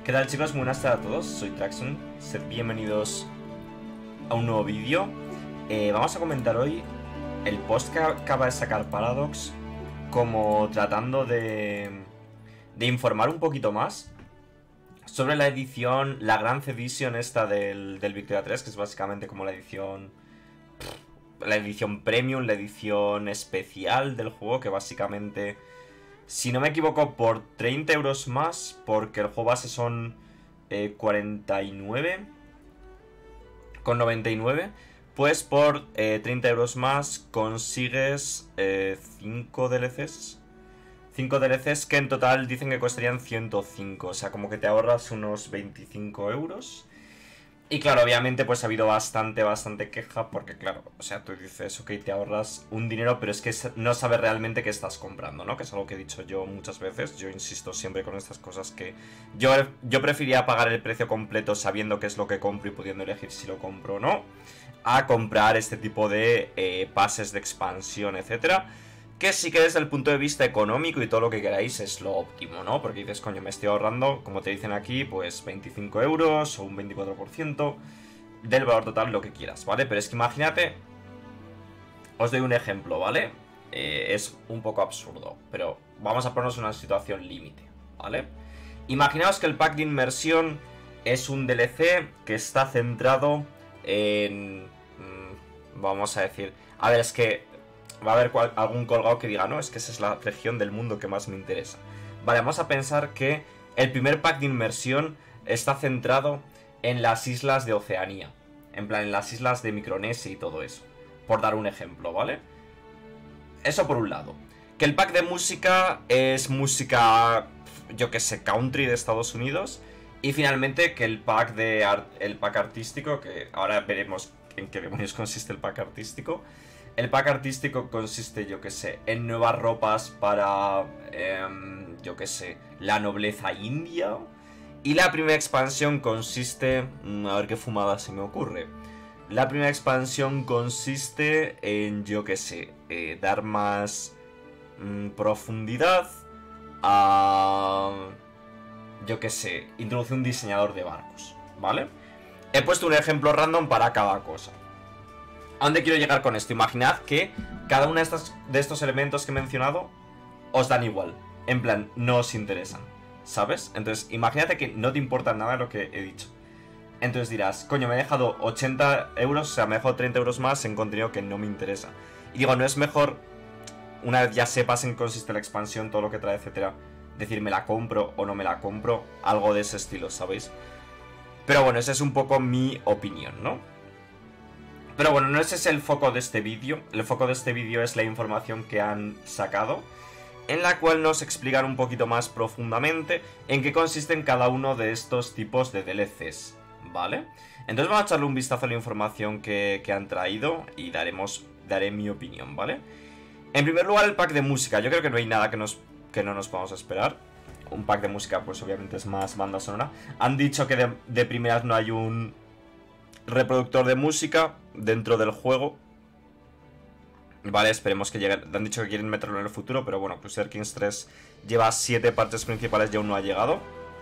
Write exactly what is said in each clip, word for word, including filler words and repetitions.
¿Qué tal, chicos? Buenas tardes a todos, soy Traxxon, sed bienvenidos a un nuevo vídeo. eh, Vamos a comentar hoy el post que acaba de sacar Paradox, como tratando de, de informar un poquito más sobre la edición, la Grand Edition esta del, del Victoria tres, que es básicamente como la edición... La edición premium, la edición especial del juego, que básicamente, si no me equivoco, por treinta euros más, porque el juego base son eh, cuarenta y nueve con noventa y nueve, pues por eh, treinta euros más consigues eh, cinco D L Cs. cinco D L Cs que en total dicen que costarían ciento cinco, o sea, como que te ahorras unos veinticinco euros. Y claro, obviamente pues ha habido bastante, bastante queja porque claro, o sea, tú dices, ok, te ahorras un dinero, pero es que no sabes realmente qué estás comprando, ¿no? Que es algo que he dicho yo muchas veces, yo insisto siempre con estas cosas que yo, yo preferiría pagar el precio completo sabiendo qué es lo que compro y pudiendo elegir si lo compro o no, a comprar este tipo de eh, pases de expansión, etcétera. Que sí que desde el punto de vista económico y todo lo que queráis es lo óptimo, ¿no? Porque dices, coño, me estoy ahorrando, como te dicen aquí, pues veinticinco euros o un veinticuatro por ciento del valor total, lo que quieras, ¿vale? Pero es que imagínate, os doy un ejemplo, ¿vale? Eh, es un poco absurdo, pero vamos a ponernos una situación límite, ¿vale? Imaginaos que el pack de inmersión es un D L C que está centrado en... Mmm, vamos a decir... A ver, es que... va a haber cual, algún colgado que diga, no, es que esa es la región del mundo que más me interesa. Vale, vamos a pensar que el primer pack de inmersión está centrado en las islas de Oceanía. En plan, en las islas de Micronesia y todo eso. Por dar un ejemplo, ¿vale? Eso por un lado. Que el pack de música es música, yo que sé, country de Estados Unidos. Y finalmente que el pack de art, el pack artístico, que ahora veremos en qué demonios consiste el pack artístico. El pack artístico consiste, yo que sé, en nuevas ropas para, eh, yo que sé, la nobleza india. Y la primera expansión consiste... A ver qué fumada se me ocurre. La primera expansión consiste en, yo que sé, eh, dar más mmm, profundidad a... Yo que sé, introducir un diseñador de barcos, ¿vale? He puesto un ejemplo random para cada cosa. ¿A dónde quiero llegar con esto? Imaginad que cada uno de estos, de estos elementos que he mencionado os dan igual. En plan, no os interesan, ¿sabes? Entonces, imagínate que no te importa nada lo que he dicho. Entonces dirás, coño, me he dejado ochenta euros, o sea, me he dejado treinta euros más en contenido que no me interesa. Y digo, ¿no es mejor, una vez ya sepas en qué consiste la expansión, todo lo que trae, etcétera, decir, me la compro o no me la compro? Algo de ese estilo, ¿sabéis? Pero bueno, esa es un poco mi opinión, ¿no? Pero bueno, no ese es el foco de este vídeo. El foco de este vídeo es la información que han sacado, en la cual nos explican un poquito más profundamente en qué consisten cada uno de estos tipos de D L Cs, ¿vale? Entonces vamos a echarle un vistazo a la información que, que han traído y daremos, daré mi opinión, ¿vale? En primer lugar, el pack de música. Yo creo que no hay nada que, nos, que no nos podamos esperar. Un pack de música, pues obviamente es más banda sonora. Han dicho que de, de primeras no hay un reproductor de música dentro del juego. Vale, esperemos que llegue. Han dicho que quieren meterlo en el futuro, pero bueno, Crusader Kings tres lleva siete partes principales y aún no ha llegado.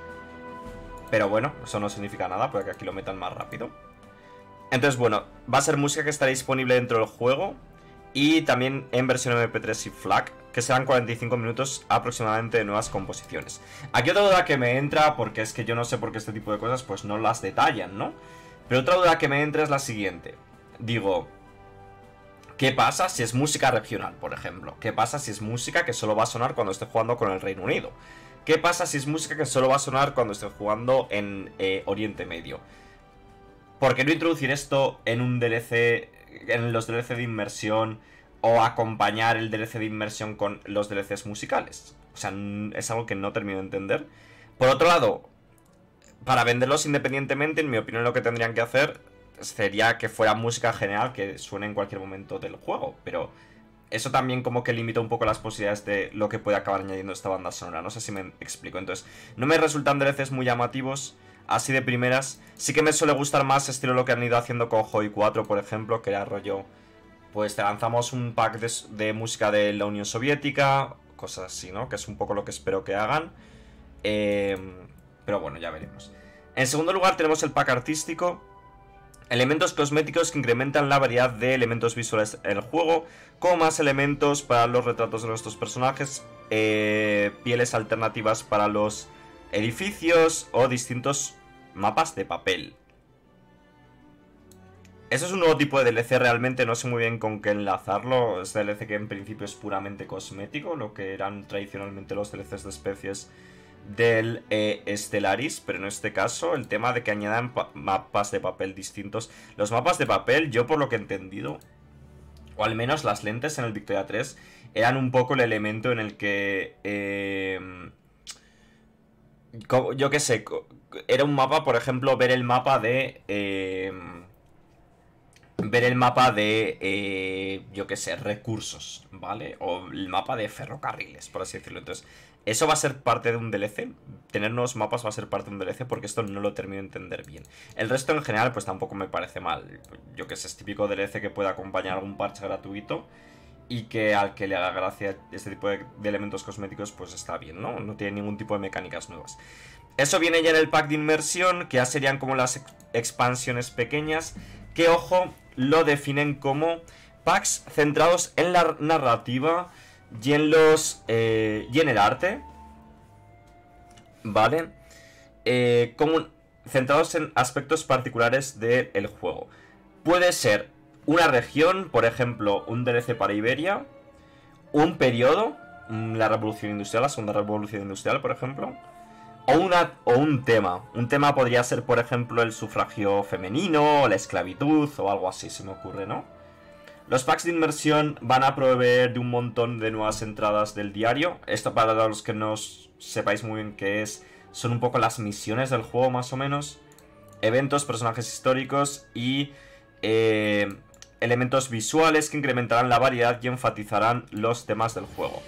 Pero bueno, eso no significa nada, porque aquí lo metan más rápido. Entonces bueno, va a ser música que estará disponible dentro del juego y también en versión eme pe tres y FLAC, que serán cuarenta y cinco minutos aproximadamente de nuevas composiciones. Aquí otra duda que me entra, porque es que yo no sé por qué este tipo de cosas pues no las detallan, ¿no? Pero otra duda que me entra es la siguiente. Digo, ¿qué pasa si es música regional, por ejemplo? ¿Qué pasa si es música que solo va a sonar cuando esté jugando con el Reino Unido? ¿Qué pasa si es música que solo va a sonar cuando esté jugando en eh, Oriente Medio? ¿Por qué no introducir esto en un D L C, en los D L C de inmersión, o acompañar el D L C de inmersión con los D L Cs musicales? O sea, es algo que no termino de entender. Por otro lado, para venderlos independientemente, en mi opinión lo que tendrían que hacer sería que fuera música general que suene en cualquier momento del juego. Pero eso también como que limita un poco las posibilidades de lo que puede acabar añadiendo esta banda sonora. No sé si me explico. Entonces, no me resultan D L Cs muy llamativos así de primeras. Sí que me suele gustar más estilo lo que han ido haciendo con Hoi cuatro, por ejemplo, que era rollo, pues te lanzamos un pack de, de música de la Unión Soviética, cosas así, ¿no? Que es un poco lo que espero que hagan. Eh... Pero bueno, ya veremos. En segundo lugar tenemos el pack artístico. Elementos cosméticos que incrementan la variedad de elementos visuales en el juego, como más elementos para los retratos de nuestros personajes, eh, pieles alternativas para los edificios o distintos mapas de papel. Eso es un nuevo tipo de D L C, realmente no sé muy bien con qué enlazarlo. Es D L C que en principio es puramente cosmético, lo que eran tradicionalmente los D L Cs de especies del eh, Stellaris, pero en este caso el tema de que añadan mapas de papel distintos. Los mapas de papel, yo por lo que he entendido, o al menos las lentes en el Victoria tres, eran un poco el elemento en el que eh, yo qué sé, era un mapa, por ejemplo, ver el mapa de eh, ver el mapa de eh, yo qué sé, recursos, ¿vale? O el mapa de ferrocarriles, por así decirlo. Entonces eso va a ser parte de un D L C. Tener nuevos mapas va a ser parte de un D L C, porque esto no lo termino de entender bien. El resto en general pues tampoco me parece mal. Yo que sé, es típico D L C que puede acompañar algún parche gratuito y que al que le haga gracia este tipo de, de elementos cosméticos pues está bien, ¿no? No tiene ningún tipo de mecánicas nuevas. Eso viene ya en el pack de inmersión, que ya serían como las ex expansiones pequeñas, que ojo, lo definen como packs centrados en la narrativa y en los eh, y en el arte, ¿vale? Eh, como centrados en aspectos particulares del juego. Puede ser una región, por ejemplo, un D L C para Iberia, un periodo, la revolución industrial, la segunda revolución industrial, por ejemplo, o, una, o un tema. Un tema podría ser, por ejemplo, el sufragio femenino, la esclavitud o algo así, se me ocurre, ¿no? Los packs de inmersión van a proveer de un montón de nuevas entradas del diario. Esto, para los que no sepáis muy bien qué es, son un poco las misiones del juego, más o menos. Eventos, personajes históricos y eh, elementos visuales que incrementarán la variedad y enfatizarán los temas del juego.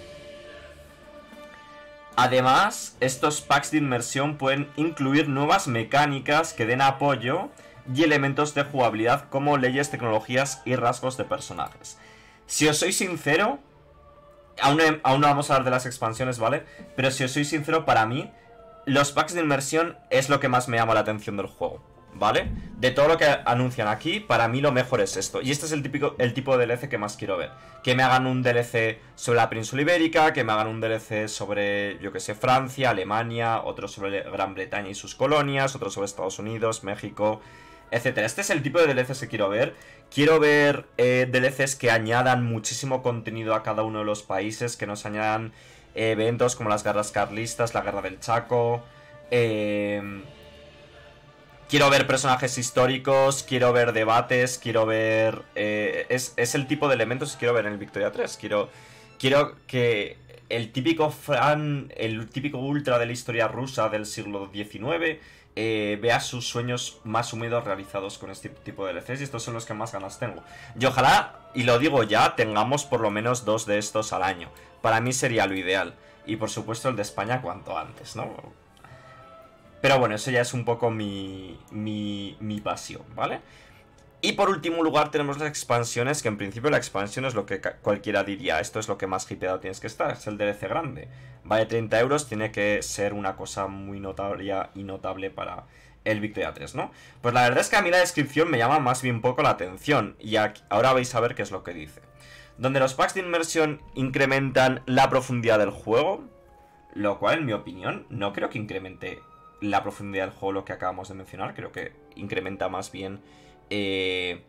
Además, estos packs de inmersión pueden incluir nuevas mecánicas que den apoyo y elementos de jugabilidad como leyes, tecnologías y rasgos de personajes. Si os soy sincero, aún, aún no vamos a hablar de las expansiones, ¿vale? Pero si os soy sincero, para mí, los packs de inmersión es lo que más me llama la atención del juego, ¿vale? De todo lo que anuncian aquí, para mí lo mejor es esto. Y este es el, típico, el tipo de D L C que más quiero ver. Que me hagan un D L C sobre la península ibérica, que me hagan un D L C sobre, yo que sé, Francia, Alemania, otro sobre Gran Bretaña y sus colonias, otro sobre Estados Unidos, México, etcétera. Este es el tipo de D L Cs que quiero ver. Quiero ver eh, D L Cs que añadan muchísimo contenido a cada uno de los países, que nos añadan eh, eventos como las guerras carlistas, la guerra del Chaco. Eh, quiero ver personajes históricos, quiero ver debates, quiero ver... Eh, es, es el tipo de elementos que quiero ver en el Victoria tres. Quiero, quiero que el típico fan, el típico ultra de la historia rusa del siglo diecinueve... Eh, vea sus sueños más húmedos realizados con este tipo de D L Cs, y estos son los que más ganas tengo. Y ojalá, y lo digo ya, tengamos por lo menos dos de estos al año. Para mí sería lo ideal. Y por supuesto el de España cuanto antes, ¿no? Pero bueno, eso ya es un poco mi, mi, mi pasión, ¿vale? Y por último lugar tenemos las expansiones, que en principio la expansión es lo que cualquiera diría, esto es lo que más hipeado tienes que estar, es el D L C grande. Vale treinta euros, tiene que ser una cosa muy notable y notable para el Victoria tres, ¿no? Pues la verdad es que a mí la descripción me llama más bien poco la atención, y aquí, ahora vais a ver qué es lo que dice. Donde los packs de inmersión incrementan la profundidad del juego, lo cual en mi opinión no creo que incremente la profundidad del juego lo que acabamos de mencionar, creo que incrementa más bien... Eh,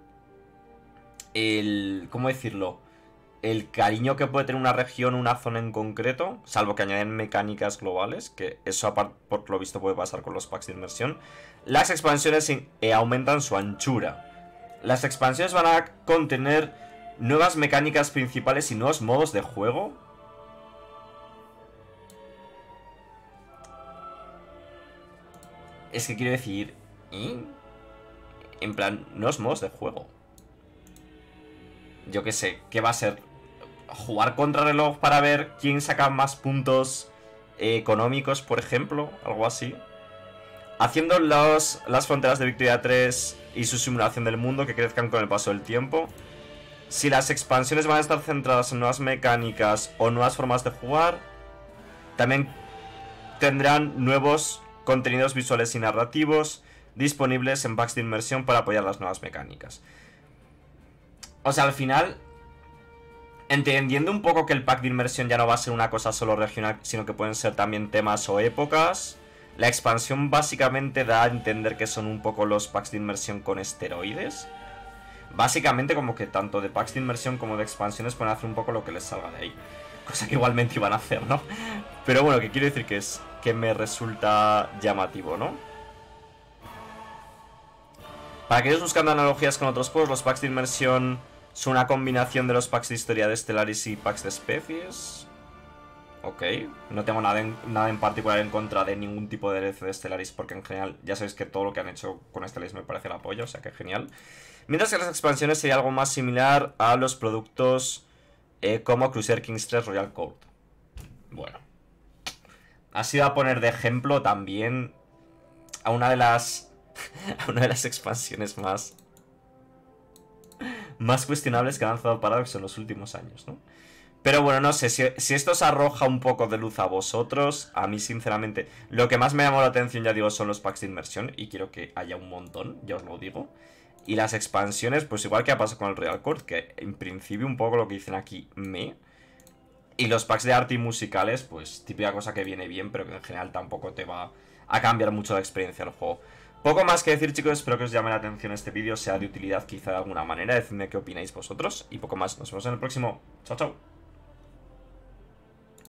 el... ¿Cómo decirlo? El cariño que puede tener una región, una zona en concreto, salvo que añaden mecánicas globales, que eso por lo visto puede pasar con los packs de inmersión. Las expansiones eh, aumentan su anchura. Las expansiones van a contener nuevas mecánicas principales y nuevos modos de juego. Es que quiero decir... ¿eh? En plan, nuevos modos de juego. Yo qué sé, ¿qué va a ser? ¿Jugar contra reloj para ver quién saca más puntos eh, económicos, por ejemplo? Algo así. Haciendo los, las fronteras de Victoria tres y su simulación del mundo que crezcan con el paso del tiempo. Si las expansiones van a estar centradas en nuevas mecánicas o nuevas formas de jugar, también tendrán nuevos contenidos visuales y narrativos disponibles en packs de inmersión para apoyar las nuevas mecánicas. O sea, al final, entendiendo un poco que el pack de inmersión ya no va a ser una cosa solo regional, sino que pueden ser también temas o épocas, la expansión básicamente da a entender que son un poco los packs de inmersión con esteroides. Básicamente como que tanto de packs de inmersión como de expansiones pueden hacer un poco lo que les salga de ahí. Cosa que igualmente iban a hacer, ¿no? Pero bueno, que quiero decir que es que me resulta llamativo, ¿no? Para aquellos buscando analogías con otros juegos, los packs de inmersión son una combinación de los packs de historia de Stellaris y packs de especies. Ok, no tengo nada en, nada en particular en contra de ningún tipo de D L C de Stellaris, porque en general ya sabéis que todo lo que han hecho con Stellaris me parece el apoyo, o sea que genial. Mientras que las expansiones sería algo más similar a los productos eh, como Crusader Kings tres Royal Court. Bueno, ha sido a poner de ejemplo también a una de las a una de las expansiones más más cuestionables que ha lanzado Paradox en los últimos años, ¿no? Pero bueno, no sé, si, si esto os arroja un poco de luz a vosotros, a mí sinceramente, lo que más me llamó la atención, ya digo, son los packs de inmersión, y quiero que haya un montón, ya os lo digo. Y las expansiones, pues igual que ha pasado con el Royal Court, que en principio un poco lo que dicen aquí, me... Y los packs de arte y musicales, pues típica cosa que viene bien, pero que en general tampoco te va a cambiar mucho la experiencia del juego. Poco más que decir, chicos, espero que os llame la atención este vídeo, sea de utilidad quizá de alguna manera, decidme qué opináis vosotros, y poco más, nos vemos en el próximo. Chao, chao.